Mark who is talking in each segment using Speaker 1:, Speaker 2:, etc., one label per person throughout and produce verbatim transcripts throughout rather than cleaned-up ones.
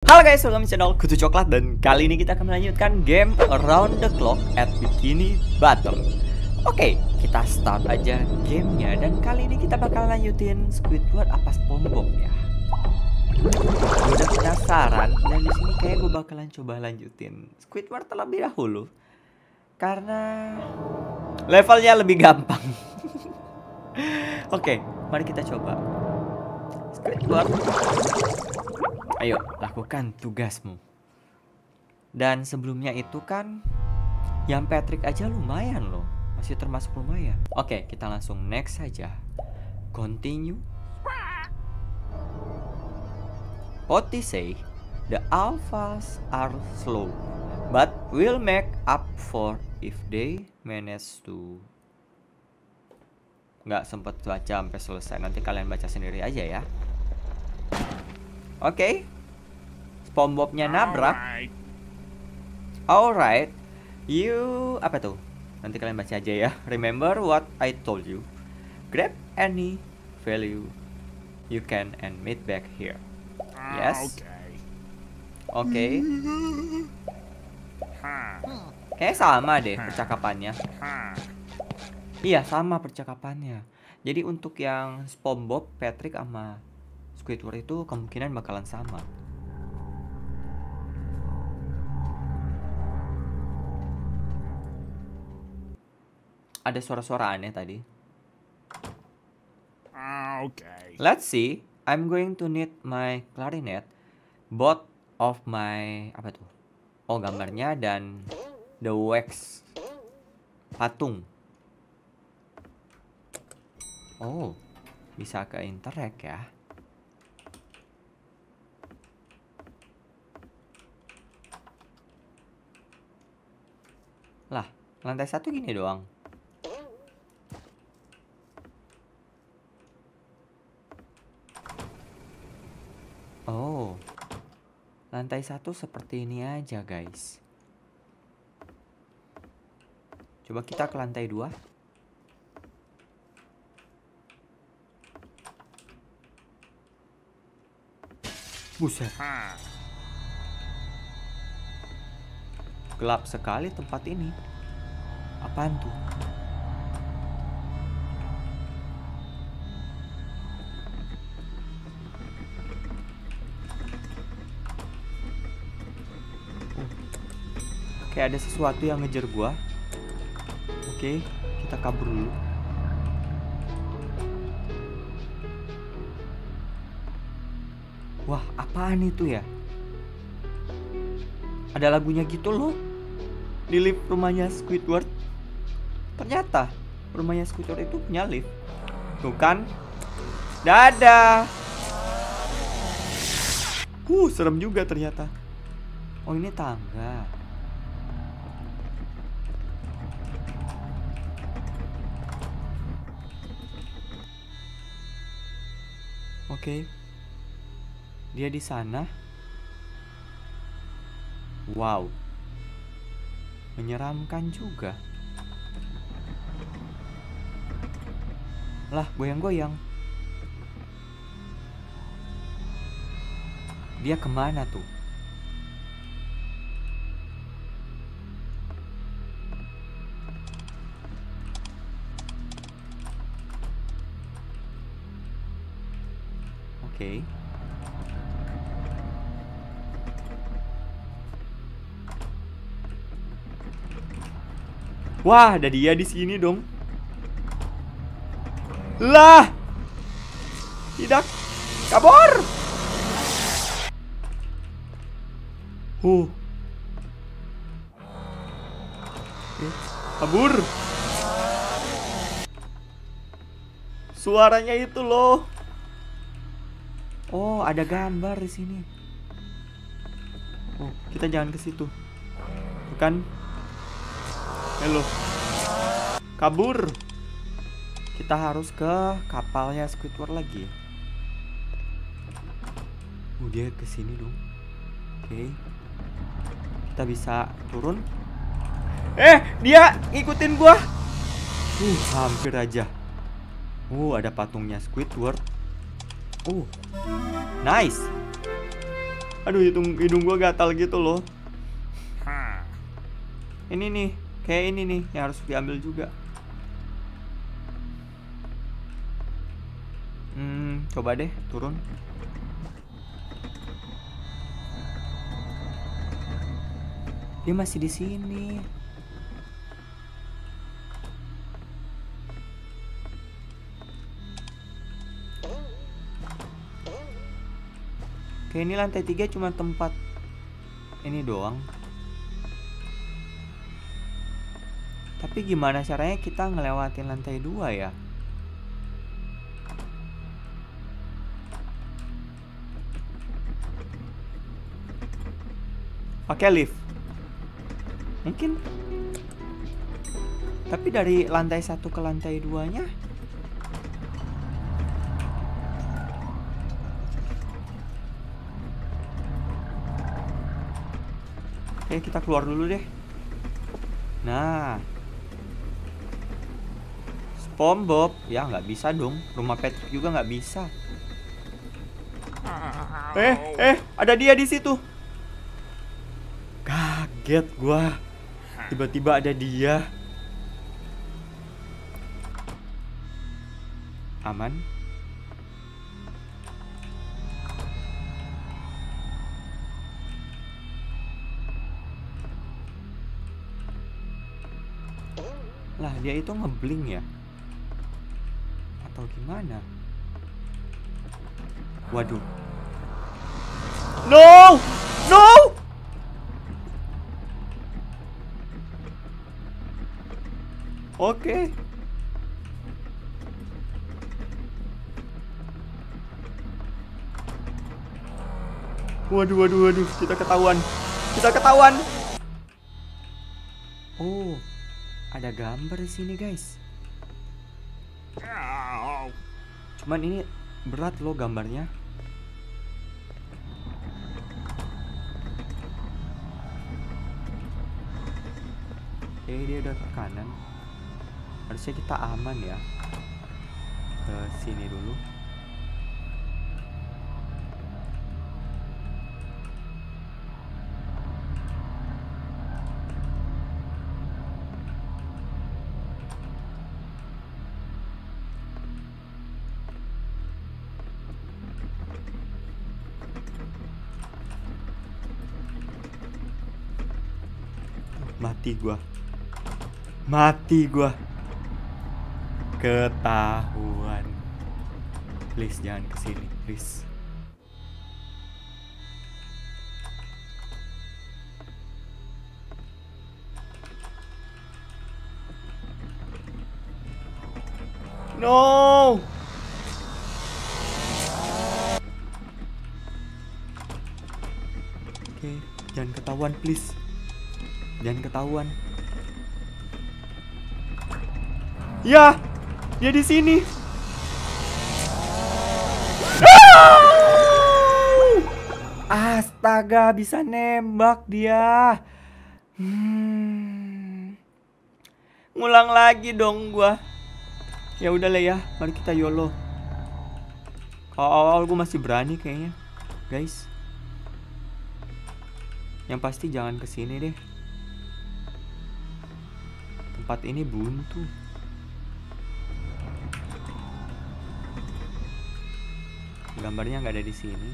Speaker 1: Halo guys, welcome to channel Kutu Coklat. Dan kali ini kita akan melanjutkan game Around the Clock at Bikini Bottom. Oke, kita start aja gamenya. Dan kali ini kita bakal lanjutin Squidward apa SpongeBob ya. Gue udah penasaran. Dan di sini kayak gue bakalan coba lanjutin Squidward terlebih dahulu, karena levelnya lebih gampang. Oke, mari kita coba. Squidward, ayo lakukan tugasmu. Dan sebelumnya itu kan yang Patrick aja lumayan loh, masih termasuk lumayan. Oke, kita langsung next saja. Continue. Potty say the alphas are slow, but will make up for if they manage to. Nggak sempet baca sampai selesai, nanti kalian baca sendiri aja ya. Oke, okay. SpongeBob-nya nabrak. Alright, you apa tuh? Nanti kalian baca aja ya. Remember what I told you. Grab any value you can and meet back here. Yes. Oke. Okay. Kayak sama deh percakapannya. Iya, sama percakapannya. Jadi untuk yang SpongeBob, Patrick sama Squidward itu kemungkinan bakalan sama. Ada suara-suara aneh tadi.
Speaker 2: Okay.
Speaker 1: Let's see. I'm going to need my clarinet, both of my apa tuh? Oh, gambarnya dan the wax patung. Oh, bisa ke interact ya. Lah, lantai satu gini doang. Oh, lantai satu seperti ini aja guys. Coba kita ke lantai dua. Buset, gelap sekali tempat ini. Apaan tuh? Oh. Kayak ada sesuatu yang ngejar gua. Oke, kita kabur dulu. Wah, apaan itu ya? Ada lagunya gitu loh. Di lift rumahnya Squidward. Ternyata rumahnya Squidward itu punya lift. Tuh kan? Dadah. Uh, serem juga ternyata. Oh, ini tangga. Oke. Okay. Dia di sana. Wow. Menyeramkan juga. Lah, goyang-goyang. Dia kemana tuh? Oke. Okay. Wah, ada dia di sini dong. Lah. Tidak. Kabur. Huh. Eh, kabur. Suaranya itu loh. Oh, ada gambar di sini. Oh, kita jangan ke situ. Bukan? Halo. Kabur. Kita harus ke kapalnya Squidward lagi. Oh, dia ke sini dong. Oke. Okay. Kita bisa turun. Eh, dia ngikutin gua. Uh, hampir aja. Uh, ada patungnya Squidward. Uh. Nice. Aduh, hidung hidung gua gatal gitu loh. Ini nih, kayak ini nih yang harus diambil juga. Hmm, coba deh turun. Dia masih di sini. Kayak ini lantai tiga cuma tempat ini doang. Tapi gimana caranya kita ngelewatin lantai dua ya? Pakai lift. Mungkin. Tapi dari lantai satu ke lantai duanya oke, kita keluar dulu deh. Nah, SpongeBob ya nggak bisa dong. Rumah Patrick juga nggak bisa. Eh, eh, ada dia di situ. Kaget gua. Tiba-tiba ada dia. Aman. Lah, dia itu ngebling ya? Atau gimana? Waduh. No! No! Oke. Waduh, waduh, waduh. Kita ketahuan. Kita ketahuan. Oh. Ada gambar di sini, guys. Cuman ini berat loh gambarnya. Oke, dia udah ke kanan. Harusnya kita aman ya. Ke sini dulu. Mati gua. Mati gua. Ketahuan. Please jangan kesini, please. No. Oke, jangan ketahuan, please. Jangan ketahuan. Ya, dia di sini. Astaga, bisa nembak dia. Hmm. Ngulang lagi dong gua. Ya udah lah ya, mari kita YOLO. Kalau awal gua masih berani kayaknya, guys. Yang pasti jangan kesini deh. Tempat ini buntu. Gambarnya nggak ada di sini.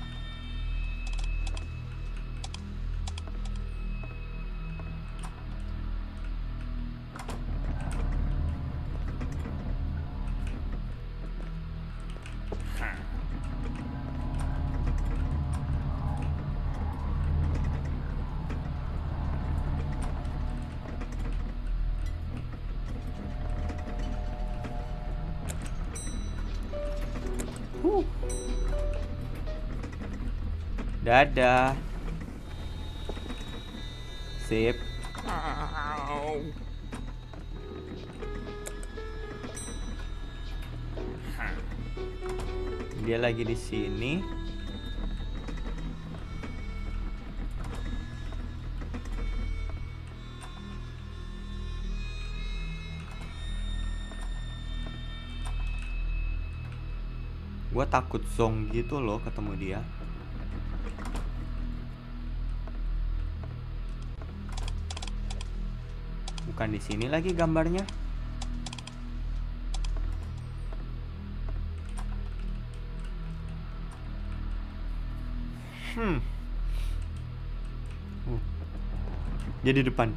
Speaker 1: Uh. Dadah. Sip. Dia lagi di sini. Gua takut zong gitu loh ketemu dia. Bukan di sini lagi gambarnya. Hmm. Uh. Dia di depan.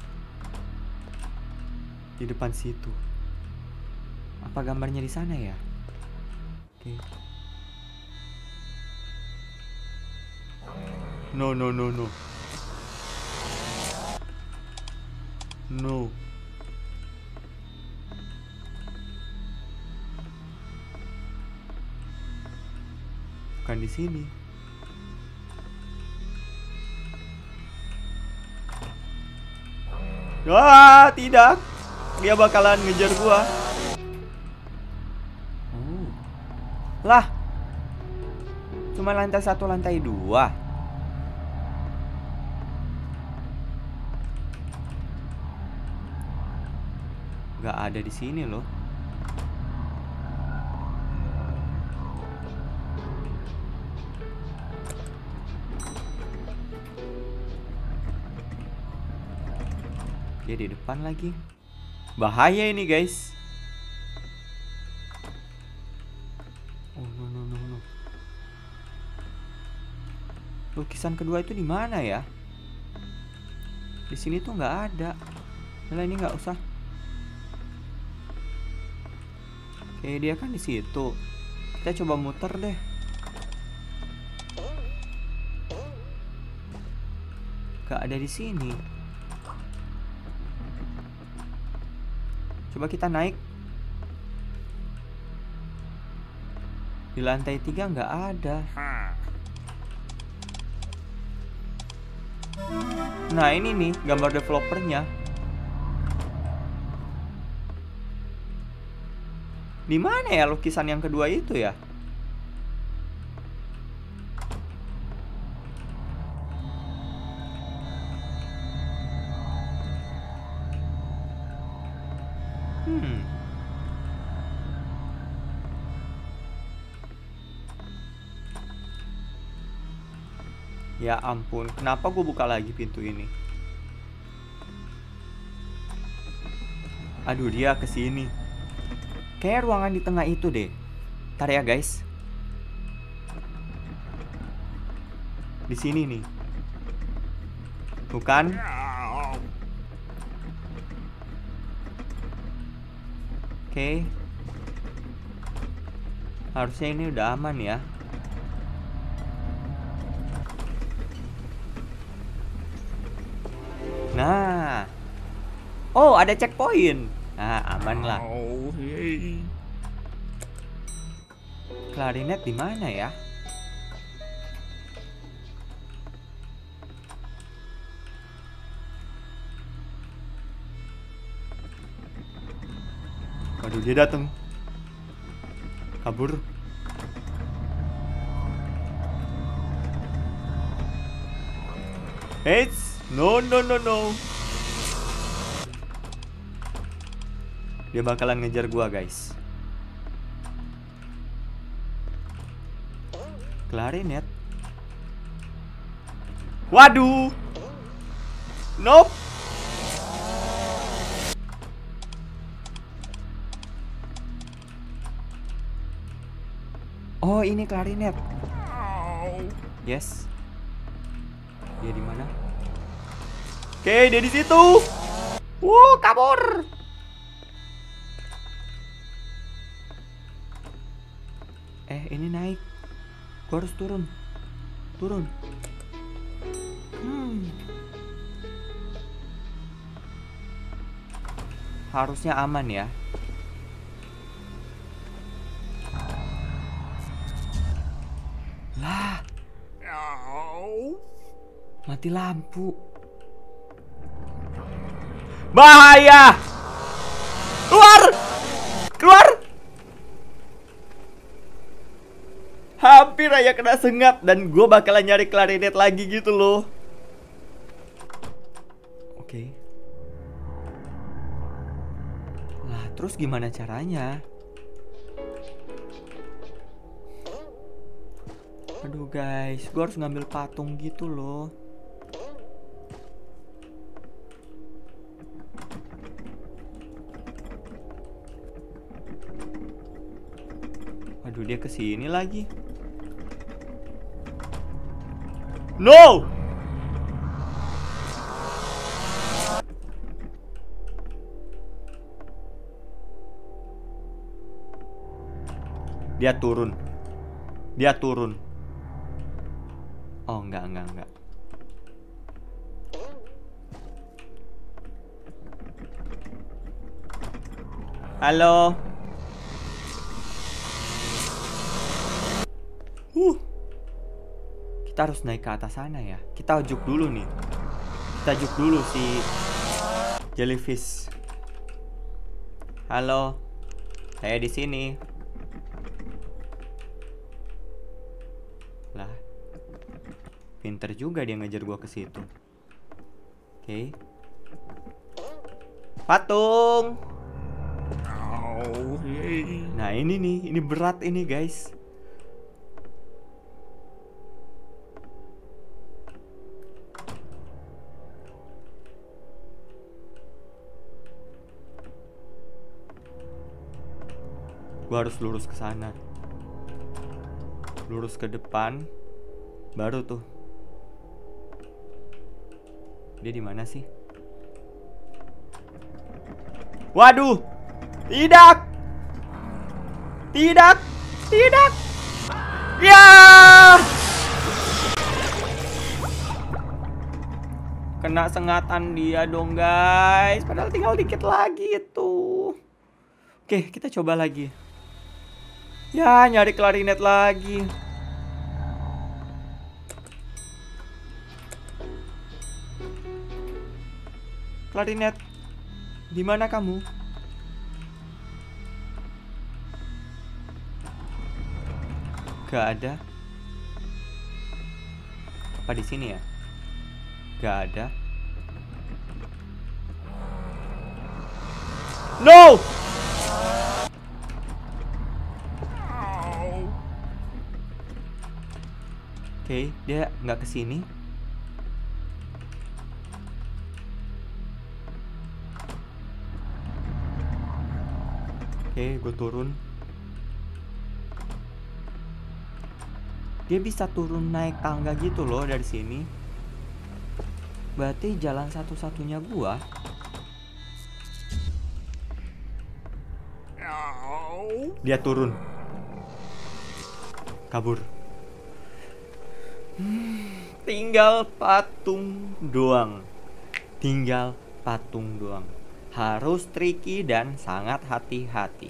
Speaker 1: Di depan situ. Apa gambarnya di sana ya? Oke. Okay. No, no, no, no. No. Bukan di sini. Wah, tidak. Dia bakalan ngejar gua. Oh. Lah. Cuma lantai satu, lantai dua. Gak ada di sini loh. Dia di depan lagi. Bahaya ini guys. Oh no no no no. Lukisan kedua itu di mana ya? Di sini tuh nggak ada. Nah, ini nggak usah. Oke, dia kan di situ. Kita coba muter deh. Gak ada di sini. Coba kita naik. Di lantai tiga nggak ada. Nah ini nih gambar developernya. Di mana ya lukisan yang kedua itu ya? Hmm. Ya ampun, kenapa gue buka lagi pintu ini? Aduh, dia kesini. Kayak ruangan di tengah itu deh. Ntar ya guys. Di sini nih. Bukan? Oke. Harusnya ini udah aman ya. Nah. Oh, ada checkpoint. Nah, aman lah. Klarinet di mana ya? Waduh, dia datang. Kabur. Eits, no no no no. Dia bakalan ngejar gua, guys. Klarinet. Waduh. Nope. Oh, ini klarinet. Yes. Dia di mana? Oke, dia di situ. Wuh, kabur. Eh, ini naik. Gua harus turun. Turun. Hmm. Harusnya aman ya. Lah. Mati lampu. Bahaya. Keluar. Keluar. Hampir aja kena sengat. Dan gue bakalan nyari klarinet lagi gitu loh. Oke. Lah terus gimana caranya? Aduh guys, gue harus ngambil patung gitu loh. Aduh, dia kesini lagi. No! Dia turun. Dia turun. Oh, enggak, enggak, enggak. Halo. Uh. Kita harus naik ke atas sana ya. Kita ujuk dulu nih. Kita ujuk dulu si jellyfish. Halo. Saya di sini. Lah. Pinter juga dia ngejar gua ke situ. Oke. Okay. Patung. Nah, ini nih, ini berat ini, guys. Gua harus lurus ke sana. Lurus ke depan. Baru tuh. Dia di mana sih? Waduh. Tidak. Tidak. Tidak. Ya. Kena sengatan dia dong, guys. Padahal tinggal dikit lagi itu. Oke, kita coba lagi. Ya, nyari klarinet lagi. Klarinet, di mana kamu? Gak ada. Apa di sini ya? Gak ada. No! Oke, okay, dia nggak kesini. Oke, okay, gue turun. Dia bisa turun naik tangga gitu loh dari sini. Berarti jalan satu-satunya gua. Dia turun. Kabur. Hmm, tinggal patung doang. Tinggal patung doang. Harus tricky dan sangat hati-hati.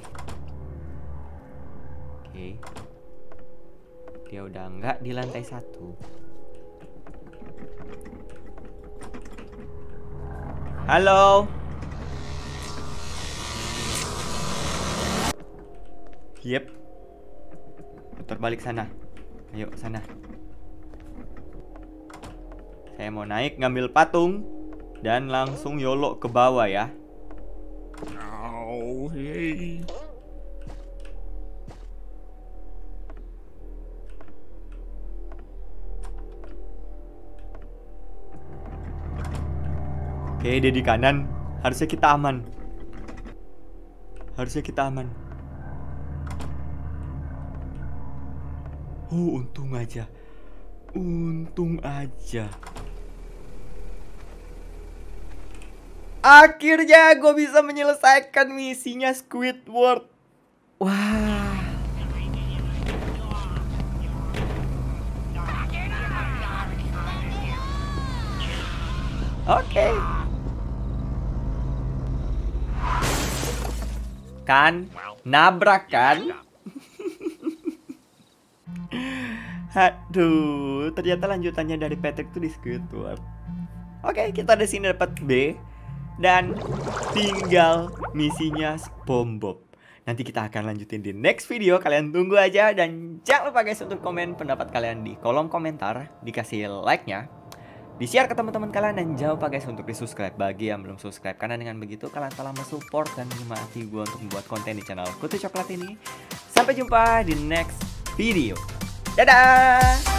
Speaker 1: Oke. Okay. Dia udah enggak di lantai satu. Halo. Yep. Putar balik sana. Ayo sana. Saya mau naik ngambil patung dan langsung yolo ke bawah ya. Oh, hey. Oke, dia di kanan. Harusnya kita aman. Harusnya kita aman. Oh, untung aja. Untung aja. Akhirnya gue bisa menyelesaikan misinya Squidward. Wah. Oke. Okay. Kan? Nabrak kan? Aduh, ternyata lanjutannya dari Patrick tuh di Squidward. Oke, okay, kita di sini dapat B. Dan tinggal misinya SpongeBob. Nanti kita akan lanjutin di next video. Kalian tunggu aja. Dan jangan lupa guys untuk komen pendapat kalian di kolom komentar. Dikasih like-nya, di-share ke teman-teman kalian. Dan jangan lupa guys untuk di-subscribe bagi yang belum subscribe. Karena dengan begitu kalian telah mensupport dan menyemangati gue untuk membuat konten di channel Kutu Coklat ini. Sampai jumpa di next video. Dadah!